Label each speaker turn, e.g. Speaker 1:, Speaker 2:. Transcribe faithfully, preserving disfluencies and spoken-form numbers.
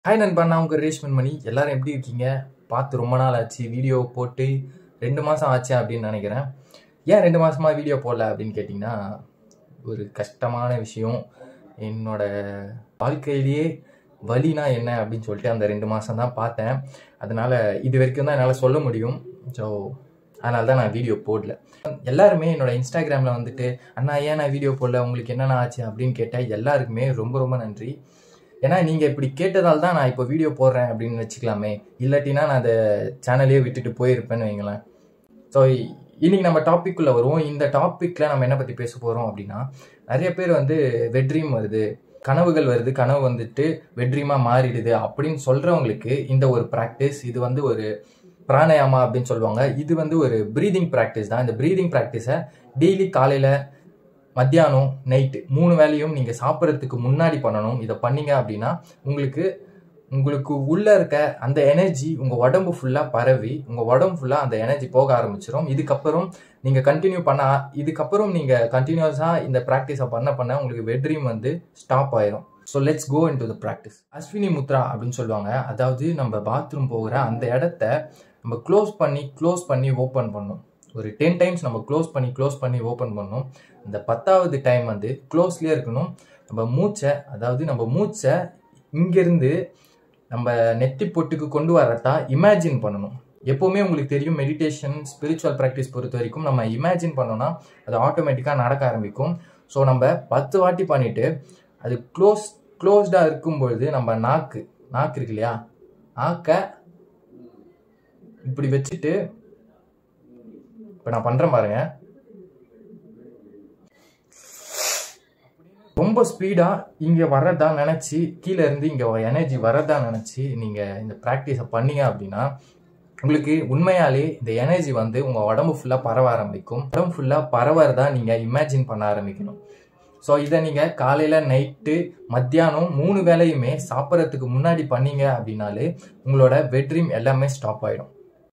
Speaker 1: Hi நண்பா, நான் உங்கள் ரேஷ்மன் மணி. எல்லாரும் எப்படி இருக்கீங்க? பார்த்து ரொம்ப நாள் ஆச்சு. வீடியோ போட்டு ரெண்டு மாதம் ஆச்சு அப்படின்னு நினைக்கிறேன். ஏன் ரெண்டு மாதமாக வீடியோ போடல அப்படின்னு கேட்டிங்கன்னா, ஒரு கஷ்டமான விஷயம். என்னோட வாழ்க்கையிலேயே வலினா என்ன அப்படின்னு சொல்லிட்டு அந்த ரெண்டு மாதம் தான் பார்த்தேன். அதனால் இது வரைக்கும் தான் என்னால் சொல்ல முடியும். ஸோ அதனால தான் நான் வீடியோ போடல. எல்லாருமே என்னோட இன்ஸ்டாகிராமில் வந்துட்டு, அண்ணா ஏன் நான் வீடியோ போடல, உங்களுக்கு என்னென்ன ஆச்சு அப்படின்னு கேட்டால் எல்லாருக்குமே ரொம்ப ரொம்ப நன்றி. ஏன்னா நீங்கள் இப்படி கேட்டதால் தான் நான் இப்போ வீடியோ போடுறேன் அப்படின்னு வச்சுக்கலாமே. இல்லாட்டினா நான் அந்த சேனலையே விட்டுட்டு போயிருப்பேன்னு வைங்களேன். ஸோ இன்னைக்கு நம்ம டாப்பிக்குள்ளே வருவோம். இந்த டாப்பிக்கில் நம்ம என்ன பற்றி பேச போகிறோம் அப்படின்னா, நிறைய பேர் வந்து வெட்ரீம் வருது, கனவுகள் வருது, கனவு வந்துட்டு வெட்ரீமாக மாறிடுது அப்படின்னு சொல்கிறவங்களுக்கு இந்த ஒரு ப்ராக்டிஸ், இது வந்து ஒரு பிராணாயாமா அப்படின்னு சொல்லுவாங்க. இது வந்து ஒரு ப்ரீதிங் ப்ராக்டிஸ் தான். இந்த ப்ரீதிங் ப்ராக்டிஸை டெய்லி காலையில், மத்தியானம், நைட்டு மூணு வேலையும் நீங்கள் சாப்பிட்றதுக்கு முன்னாடி பண்ணணும். இதை பண்ணீங்க அப்படின்னா உங்களுக்கு உங்களுக்கு உள்ளே இருக்க அந்த எனர்ஜி உங்கள் உடம்பு ஃபுல்லாக பரவி உங்கள் உடம்பு ஃபுல்லாக அந்த எனர்ஜி போக ஆரம்பிச்சிடும். இதுக்கப்புறம் நீங்கள் கண்டினியூ பண்ண இதுக்கப்புறம் நீங்கள் கண்டினியூஸாக இந்த ப்ராக்டிஸை பண்ண பண்ண உங்களுக்கு வெட்ரீம் வந்து ஸ்டாப் ஆயிரும். So let's go into the practice. Ashwini mudra அப்படின்னு சொல்லுவாங்க. அதாவது நம்ம பாத்ரூம் போகிற அந்த இடத்த நம்ம க்ளோஸ் பண்ணி க்ளோஸ் பண்ணி ஓப்பன் பண்ணணும். ஒரு டென் டைம்ஸ் நம்ம க்ளோஸ் பண்ணி க்ளோஸ் பண்ணி ஓப்பன் பண்ணணும். இந்த பத்தாவது டைம் வந்து க்ளோஸ்லேயே இருக்கணும். நம்ம மூச்சை அதாவது நம்ம மூச்சை இங்கேருந்து நம்ம நெத்தி பொட்டுக்கு கொண்டு வரதா இமேஜின் பண்ணணும். எப்போவுமே உங்களுக்கு தெரியும், மெடிடேஷன் ஸ்பிரிச்சுவல் ப்ராக்டிஸ் பொறுத்த வரைக்கும் நம்ம இமேஜின் பண்ணோன்னா அது ஆட்டோமேட்டிக்காக நடக்க ஆரம்பிக்கும். ஸோ நம்ம பத்து வாட்டி பண்ணிவிட்டு அது க்ளோஸ் க்ளோஸ்டாக இருக்கும்பொழுது நம்ம நாக்கு நாக்கு இருக்கு இல்லையா, நாக்கை இப்படி வச்சுட்டு இப்போ நான் பண்ணுறேன் பாருங்க. ரொம்ப ஸ்பீடாக இங்கே வரதா நினச்சி, கீழே இருந்து இங்கே எனர்ஜி வரதா நினச்சி நீங்கள் இந்த ப்ராக்டிஸை பண்ணீங்க அப்படின்னா உங்களுக்கு உண்மையாலே இந்த எனர்ஜி வந்து உங்கள் உடம்பு ஃபுல்லாக பரவ ஆரம்பிக்கும். உடம்பு ஃபுல்லாக பரவறதா நீங்கள் இமேஜின் பண்ண ஆரம்பிக்கணும். ஸோ இதை நீங்கள் காலையில், நைட்டு, மத்தியானம் மூணு வேலையுமே சாப்பிட்றதுக்கு முன்னாடி பண்ணீங்க அப்படின்னாலே உங்களோட வெட்ரீம் எல்லாமே ஸ்டாப் ஆகிடும்.